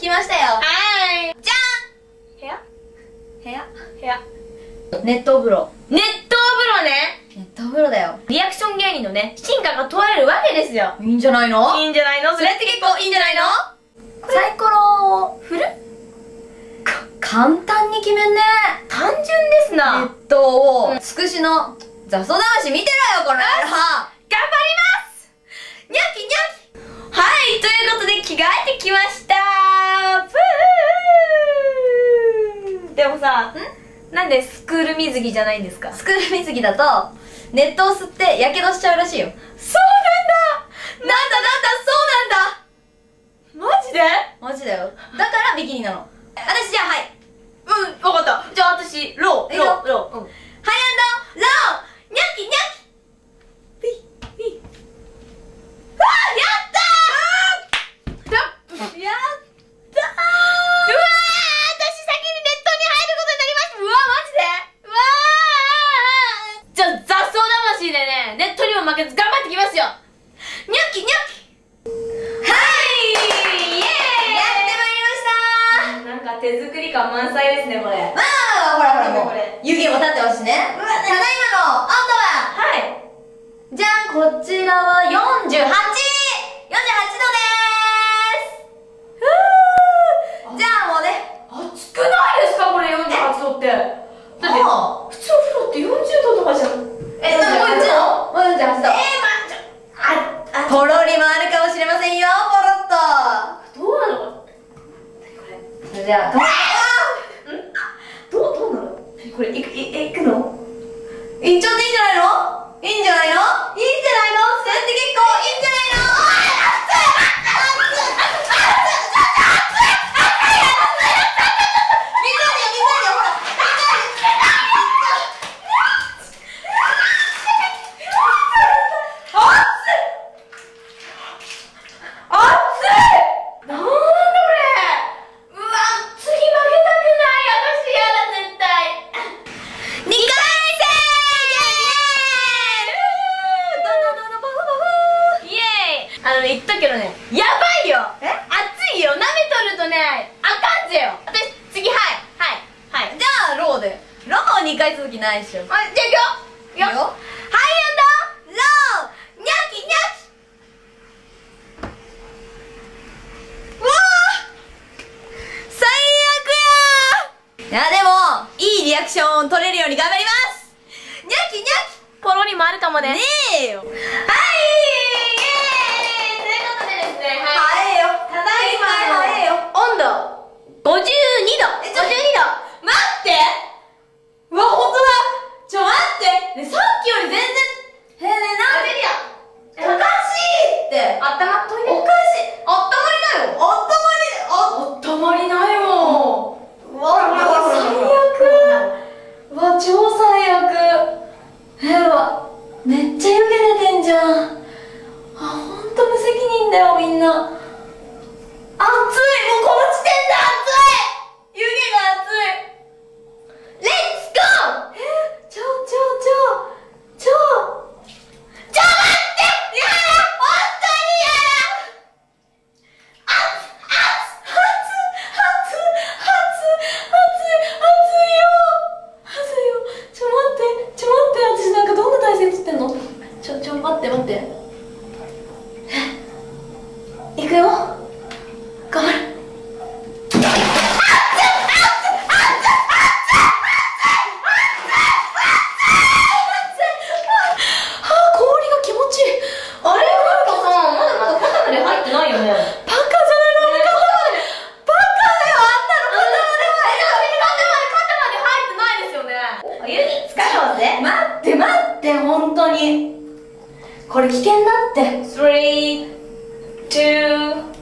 来ましたよ。 はーい。 じゃ部屋ん部屋部屋。 熱湯風呂。 熱湯風呂ね。 熱湯風呂だよ。 リアクション芸人のね、進化が問われるわけですよ。 いいんじゃないの？ いいんじゃないの？ それって結構いいんじゃないの？サイコロを振る？簡単に決めんね。 単純ですな。 熱湯を、つくしの雑草魂見てろよ、この野郎。 頑張りますにゃきにゃき。はい、ということで着替えてきましたー。でもさ、なんでスクール水着じゃないんですか？ スクール水着だと、熱湯吸ってやけどしちゃうらしいよ。 そうなんだそうなんだ。マジで？ マジだよ。だからビキニなの。私じゃあ、はい。 わかった。じゃあ私、ロー。 いいよロー。ロー。 ハイアンドローニャキニャキピッピッ。あーやったーやったーうわー私先にネットに入ることになりました。うわマジでうわーじゃあ雑草魂でね、ネットにも負けず頑張ってきますよ。ニャキニャキ。はいイエーイやってまいりました。 なんか手作り感満載ですね、これ。 まあ、ほらほらもうこれ、 湯気も立ってますしね。ただいまの温度は、 はいじゃん、こちらは48度でーす。じゃあもうね、 熱くないですかこれ48度って。だっても普通お風呂って40度とかじゃん。 なんかこっちのもう48度。ポロリもあるかもしれませんよ、ポロッと。 どうなのこれ。 それじゃあ、 どうなのこれ、いくのいっちゃっていいんじゃないの？いいんじゃないの？いいんじゃないの？それって結構いいんじゃないの？ 言ったけどね、やばいよ。熱いよ。舐めとるとね、あかんぜよ。私、次、はい。 じゃあ、ローで。ロー2回続きないっしょ。 じゃあ、いくよ。 いいよ。 はい、アンド、ロー、ニャキニャキ。うわー最悪やいや、でも、いいリアクションを取れるように頑張ります。 ニャキニャキ。ポロリもあるかもね。 ねえよ。 はい、イエーイということでですね、 早えよ。 ただいま早えよ。 温度52度。52度。待って。うわ、ほんとだ。ちょ、待って。ね、さっきより全然。 ねえねえ、 おかしいって。 あったま、トイレ。 おかしい。あったまりなよ。あったまりないもん。うわ、最悪。 うわ、超最悪。めっちゃ湯気出てんじゃん。ほんと無責任だよ、みんな。熱い、もうこの時点で熱い。湯気が熱い。 レッツゴー。 ちょ待って。 やだ。本当にや熱いよ。ちょ待って。私なんかどんな体勢つってんの？待って。いくよ。頑張る。氷が気持ちいい。 あれなんかさ、まだ肩まで入ってないよね。 バカじゃないの？バカだよ、あんなの肩まで入ってないですよね。指使おうぜ。 待って、本当に。これ危険だって。 3、2、1、レッツ。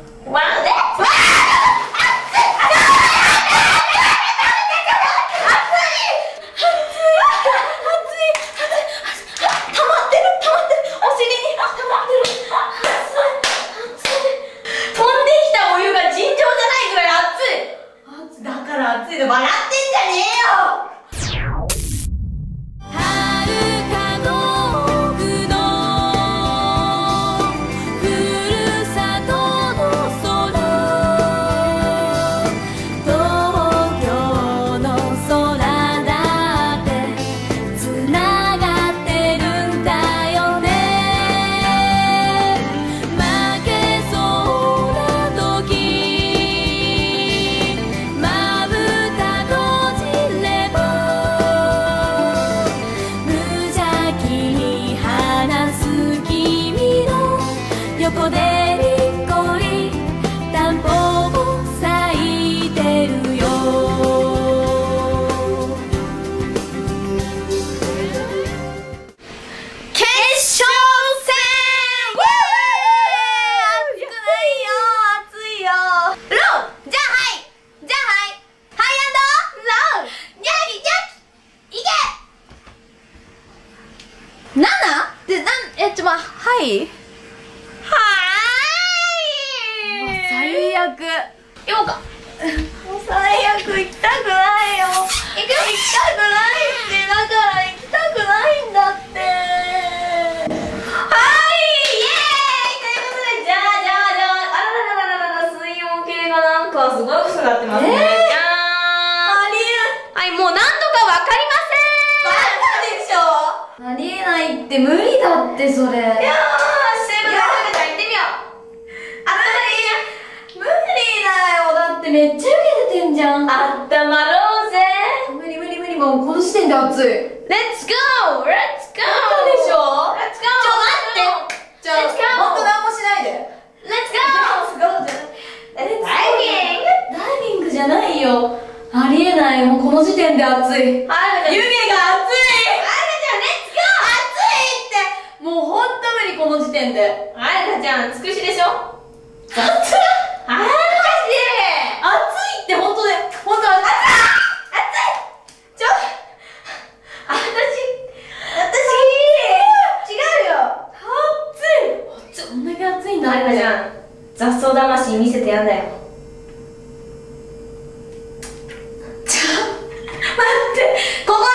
溜まってる。お尻に溜まってる。 飛んできたお湯が尋常じゃないぐらい熱い。 だから熱いの笑ってんじゃねえよ。 遥か遠くの最悪。 行こうか。もう最悪、行きたくないよ。行きたくないって、だから行きたくないんだって。はい、イエーイということで、じゃあ、あらららららら、水温計がなんかすごい細くなってますね。じゃーん。はい、もう何度かわかりません。バカでしょ。ありえないって無理だって、それ。いやー、シェフが食べたら行ってみよう。無理だよ。だってめっちゃ湯気出てんじゃん。あったまろうぜ。無理無理無理、もうこの時点で暑い。Let's go! Let's go! でしょ Let's go! ちょ、待って。ほんと何もしないで。Let's go! Let's go! ダイビングじゃないよ。ありえない。もうこの時点で暑い。湯気が暑い。暑いって。もうほんと無理、この時点で。あやかちゃん、つくしでしょ。暑い。暑いって本当で、本当暑い。ちょ、違うよ。暑い。こんだけ暑いんだ。あやかちゃん、雑草魂見せてやんだよ。ちょ、待って、心の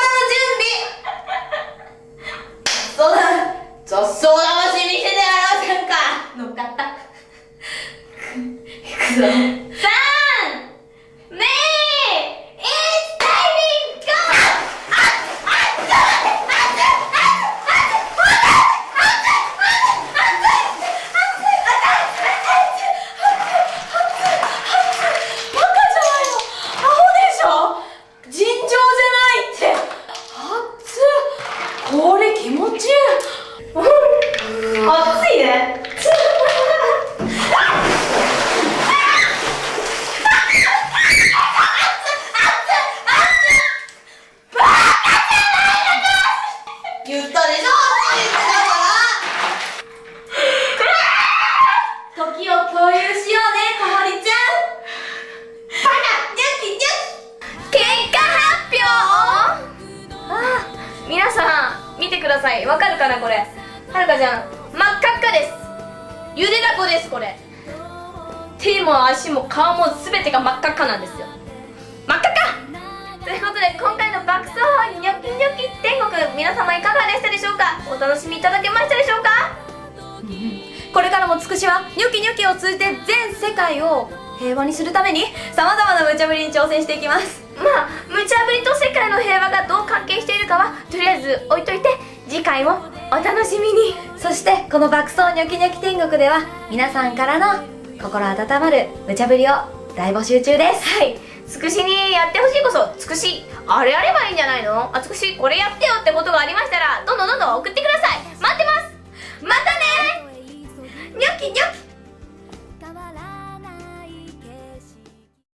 準備。雑草魂見せてやろうじゃんか。乗っかった。いくぞ。3、2、1、ダイビング、ゴバカじゃないの。アホでしょ。尋常じゃないって。熱っ。これ気持ちいい。熱いね。言ったでしょ、暑いってだから。時を共有しようね、こまりちゃん。バカ、ニャッキニャッキ。結果発表。皆さん見てください。わかるかなこれ。はるかちゃん、真っ赤っかです。ゆでだこですこれ。手も足も顔も全てが真っ赤っかなんですよ。真っ赤っかということで、今回の爆走ニョキニョキ天国、皆様いかがでしたでしょうか。お楽しみいただけましたでしょうか。これからもつくしはニョキニョキを通じて全世界を平和にするためにさまざまな無茶ぶりに挑戦していきます。まあ無茶ぶりと世界の平和がどう関係しているかはとりあえず置いといて、次回もお楽しみに。そしてこの爆走ニョキニョキ天国では皆さんからの心温まる無茶ぶりを大募集中です。はい、つくしにやってほしいこそ、つくしあれやればいいんじゃないの。つくしこれやってよってことがありましたらどんどん送ってください。待ってます。またね。ニョキニョキ。